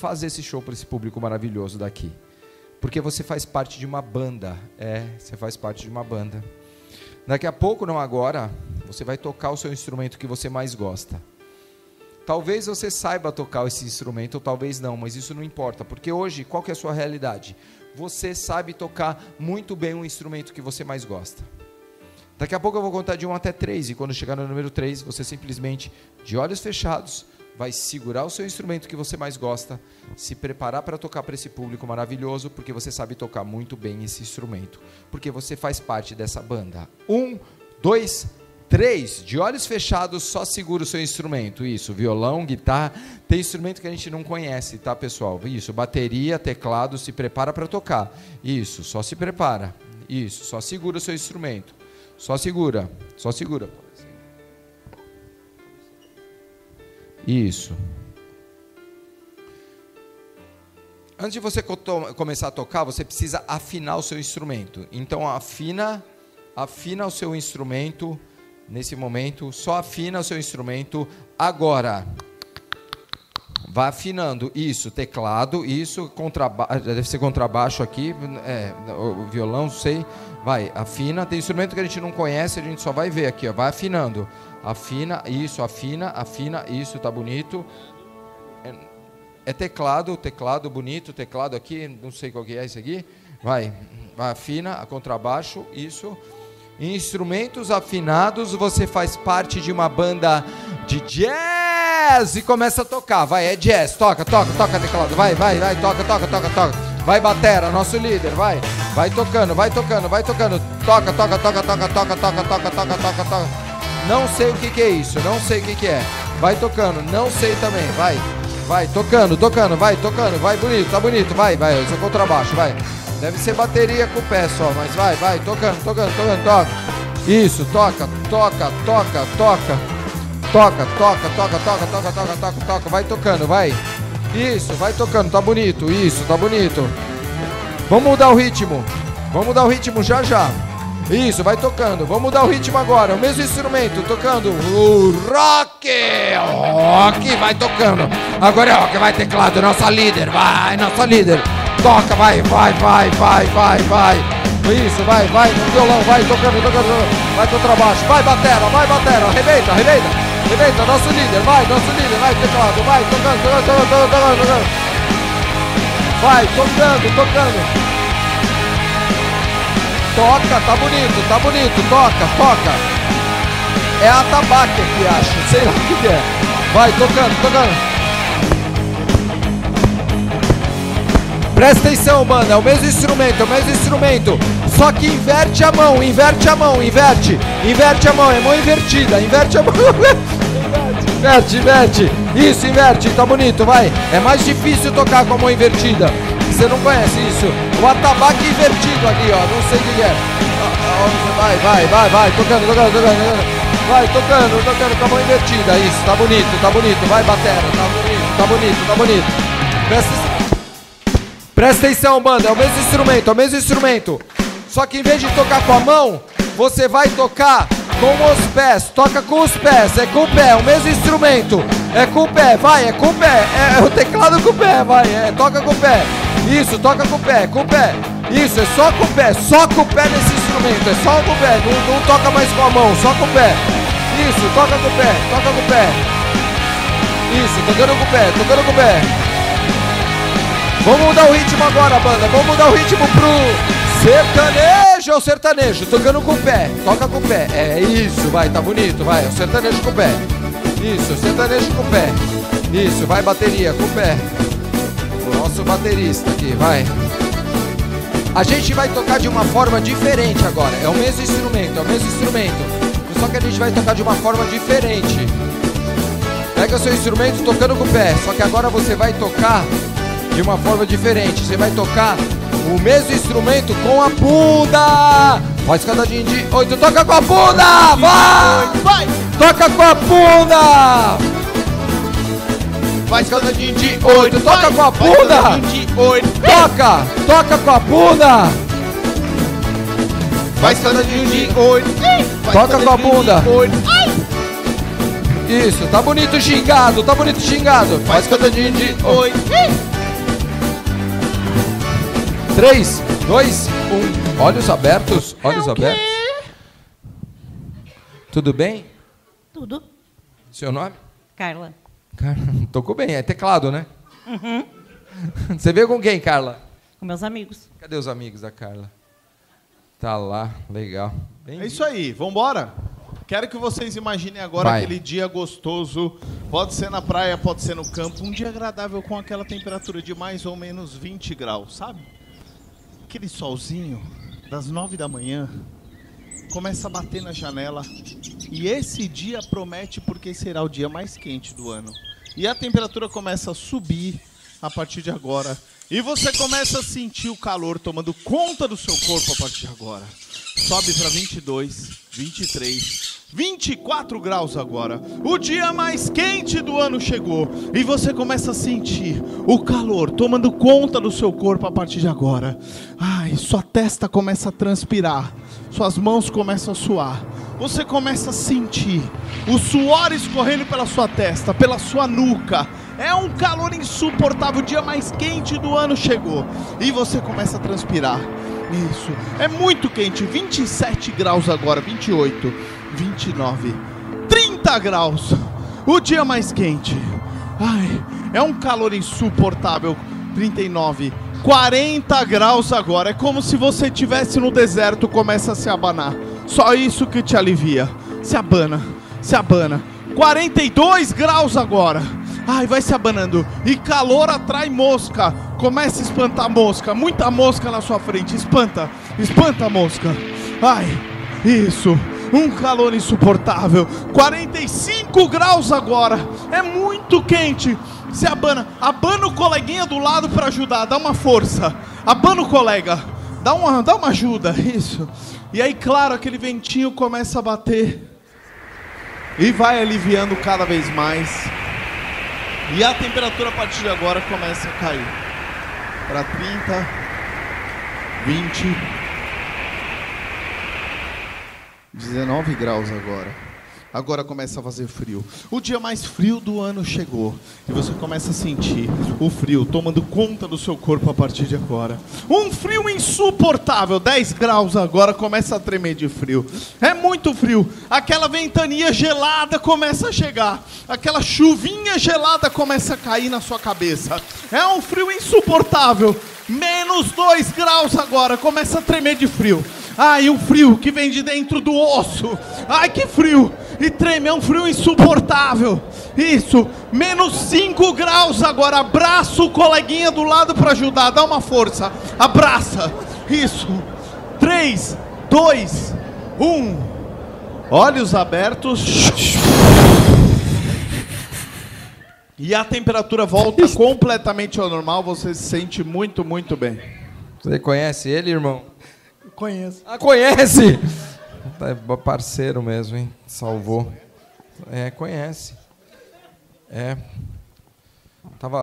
fazer esse show para esse público maravilhoso daqui. Porque você faz parte de uma banda. Você faz parte de uma banda. Daqui a pouco, não agora, você vai tocar o seu instrumento que você mais gosta. Talvez você saiba tocar esse instrumento, ou talvez não, mas isso não importa. Porque hoje, qual que é a sua realidade? Você sabe tocar muito bem o instrumento que você mais gosta. Daqui a pouco eu vou contar de 1 até 3, e quando chegar no número 3, você simplesmente, de olhos fechados, vai segurar o seu instrumento que você mais gosta, se preparar para tocar para esse público maravilhoso, porque você sabe tocar muito bem esse instrumento, porque você faz parte dessa banda. 1, 2, 3, de olhos fechados, só segura o seu instrumento. Isso, violão, guitarra, tem instrumento que a gente não conhece, tá, pessoal? Isso, bateria, teclado, se prepara para tocar. Isso, só se prepara. Isso, só segura o seu instrumento. Só segura, só segura. Isso. Antes de você começar a tocar, você precisa afinar o seu instrumento. Então afina o seu instrumento nesse momento, só afina o seu instrumento agora. Vai afinando, isso, teclado, isso, contrabaixo, deve ser contrabaixo aqui, o violão, não sei. Vai, afina, tem instrumento que a gente não conhece, a gente só vai ver aqui, ó, vai afinando. Afina, isso, tá bonito. É teclado bonito, teclado aqui, não sei qual que é esse aqui. Vai, afina, a contrabaixo, isso. Instrumentos afinados, você faz parte de uma banda de jazz e começa a tocar. Vai, é jazz, toca teclado, vai, toca. Vai, batera, nosso líder, vai tocando. Toca. Não sei o que é isso, não sei o que é. Vai tocando, não sei também, vai tocando, vai bonito, tá bonito, vai, eu sou contrabaixo, vai. Deve ser bateria com o pé só, mas vai, tocando, toca. Isso, toca, vai tocando, vai. Isso, vai tocando, tá bonito, isso, tá bonito. Vamos mudar o ritmo já. Isso, vai tocando, vamos mudar o ritmo agora, o mesmo instrumento, tocando o rock, vai tocando. Agora é rock, vai teclado, nossa líder, toca, vai. Isso, vai no violão, vai tocando, vai contrabaixo, vai batera, arrebenta, nosso líder, vai teclado, vai tocando. Vai, tocando. Toca, tá bonito, toca. É a atabaque aqui, acho, sei lá o que é. Vai, tocando. Presta atenção, mano, é o mesmo instrumento. Só que inverte a mão, inverte a mão, é mão invertida, inverte a mão. Inverte. Isso, inverte, tá bonito, vai. É mais difícil tocar com a mão invertida. Você não conhece isso? O atabaque invertido ali, ó, não sei o que é. Vai, tocando. Vai, tocando com a mão invertida. Isso, tá bonito. Vai, batera, tá bonito. Presta atenção, banda, é o mesmo instrumento. Só que em vez de tocar com a mão, você vai tocar com os pés. Toca com os pés, é com o pé, é o mesmo instrumento. É com o pé, vai, é com o pé. É o teclado com o pé, vai, toca com o pé. Isso, toca com o pé. Isso, é só com o pé nesse instrumento, é só com o pé, não toca mais com a mão, só com o pé. Isso, toca com o pé. Isso, tocando com o pé. Vamos mudar o ritmo agora, banda, pro sertanejo, tocando com o pé, toca com o pé. É isso, vai, tá bonito, vai, o sertanejo com o pé. Isso, sertanejo com o pé. Isso, vai, bateria com o pé. O nosso baterista aqui, vai. A gente vai tocar de uma forma diferente agora. É o mesmo instrumento. Só que a gente vai tocar de uma forma diferente. Pega o seu instrumento tocando com o pé. Só que agora você vai tocar de uma forma diferente. Você vai tocar o mesmo instrumento com a bunda. Faz escadadinho de 8. Toca com a bunda. Vai. Toca com a bunda. Faz escadadinho de 8. Toca com a bunda. Toca com a bunda. Faz escadadinho de 8. Toca com a bunda. Isso, tá bonito xingado. Faz escadadinho de 8. 3, 2, 1. Olhos abertos, olhos abertos. Tudo bem? Tudo. Seu nome? Carla. Tocou bem, é teclado, né? Uhum. Você veio com quem, Carla? Com meus amigos. Cadê os amigos da Carla? Tá lá, legal. É isso aí, vambora. Quero que vocês imaginem agora aquele dia gostoso. Pode ser na praia, pode ser no campo. Um dia agradável com aquela temperatura de mais ou menos 20 graus, sabe? Aquele solzinho das 9 da manhã começa a bater na janela. E esse dia promete porque será o dia mais quente do ano. E a temperatura começa a subir a partir de agora. E você começa a sentir o calor tomando conta do seu corpo a partir de agora. Sobe para 22, 23, 24 graus agora. O dia mais quente do ano chegou. E você começa a sentir o calor tomando conta do seu corpo a partir de agora. Ai, sua testa começa a transpirar. Suas mãos começam a suar. Você começa a sentir o suor escorrendo pela sua testa, pela sua nuca. É um calor insuportável. O dia mais quente do ano chegou. E você começa a transpirar. Isso, é muito quente. 27 graus agora, 28, 29, 30 graus. O dia mais quente. Ai, é um calor insuportável. 39, 40 graus agora. É como se você estivesse no deserto, começa a se abanar. Só isso que te alivia. Se abana, se abana. 42 graus agora. Ai, vai se abanando. E calor atrai mosca. Começa a espantar mosca. Muita mosca na sua frente. Espanta, espanta a mosca. Ai, isso. Um calor insuportável. 45 graus agora. É muito quente. Se abana. Abana o coleguinha do lado para ajudar. Dá uma força. Abana o colega. Dá uma ajuda. Isso. E aí, claro, aquele ventinho começa a bater. E vai aliviando cada vez mais. E a temperatura a partir de agora começa a cair para 30, 20, 19 graus agora. Agora começa a fazer frio. O dia mais frio do ano chegou. E você começa a sentir o frio tomando conta do seu corpo a partir de agora. Um frio insuportável. 10 graus agora, começa a tremer de frio. É muito frio. Aquela ventania gelada começa a chegar. Aquela chuvinha gelada começa a cair na sua cabeça. É um frio insuportável. Menos 2 graus agora, começa a tremer de frio. Ai, um frio que vem de dentro do osso. Ai, que frio. E treme, é um frio insuportável. Isso, menos 5 graus agora. Abraça o coleguinha do lado para ajudar. Dá uma força, abraça. Isso, 3, 2, 1. Olhos abertos. E a temperatura volta completamente ao normal. Você se sente muito, muito bem. Você conhece ele, irmão? Conheço. Ah, conhece? É parceiro mesmo, hein? Salvou. É, conhece. É. Tava